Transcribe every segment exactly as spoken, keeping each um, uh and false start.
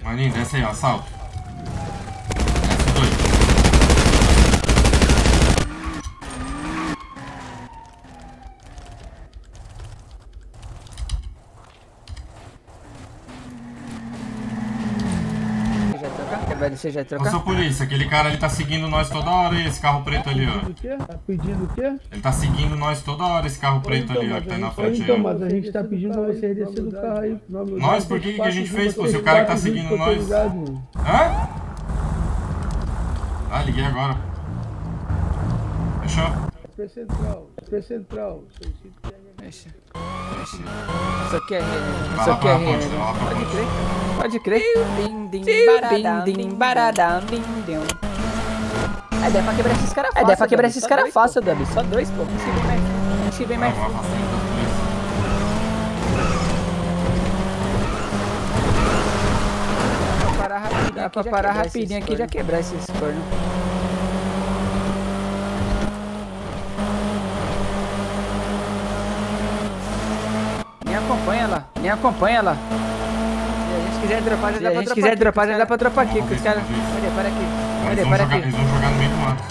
Maninho, desce aí, ó, assalto. Desce os dois. Você já Ô, seu polícia, aquele cara ali tá seguindo nós toda hora, esse carro preto ali, ó. Pedindo o quê? Tá pedindo o quê? Ele tá seguindo nós toda hora, esse carro preto Então, ali, ó, mas que tá a aí na gente- frente aí, Então, ó. mas a gente tá pedindo pra você descer do carro aí. Nós, por que que a gente fez, pô? Se o cara que tá seguindo nós... Hã? Ah, liguei agora. Fechou? P Central, P Central. Isso aqui é Vai Isso lá aqui é pra ponte, vai lá pra Pode ponte. crer. Pode crer. Dim, dim, dim, dim, baradam, dim, dim. É, dá pra quebrar esses caras fácil. É, dá pra quebrar esses caras fácil, Dabi. Só dois, pô. Não se vem mais. Não se vem Ah, mais. vou afastar então, polícia. Dá pra parar rapidinho. Dá pra parar rapidinho aqui e já quebrar esses cornos. Me acompanha lá, me acompanha lá. Se a gente quiser dropar, já dá pra dropar. Se quiser dropar, já dá pra dropar aqui. Com os caras. Cadê? Para aqui. Cadê? Eles vão Para jogar- aqui. Eles vão jogar no meio do mato.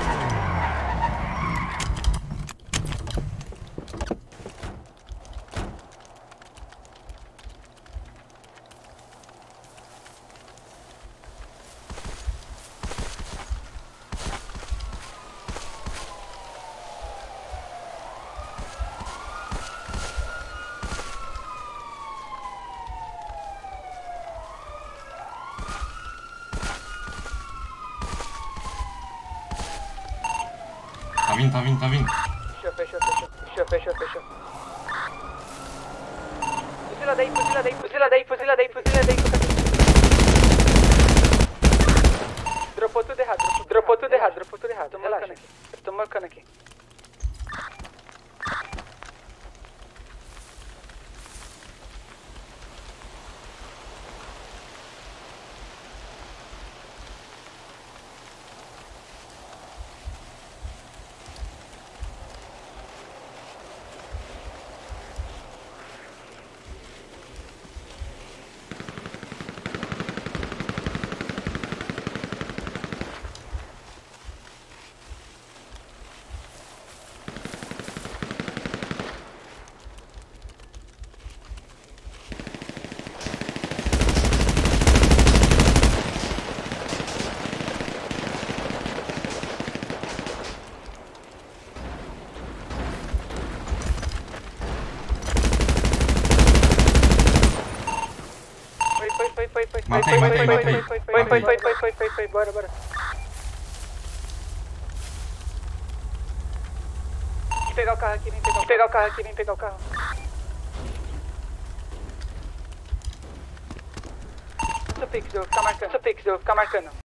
Tá vindo, tá vindo, tá vindo. Fechou, fechou, fechou. Fechou, fechou, fechou. Fuzila daí, fuzila daí, fuzila daí, fuzila daí, fuzila daí. Dropou tudo errado, dropou, dropou tudo errado, dropou tudo errado. Tô marcando aqui. Tô marcando aqui. Foi, foi, foi, foi. Matei, matei, matei. Foi, foi, foi, foi, foi, foi, foi, foi. Bora, bora. Vem pegar o carro aqui, vem pegar o, pegar o carro aqui, vem pegar o carro. Seu Pix, eu vou ficar marcando. Seu Pix, eu vou ficar marcando.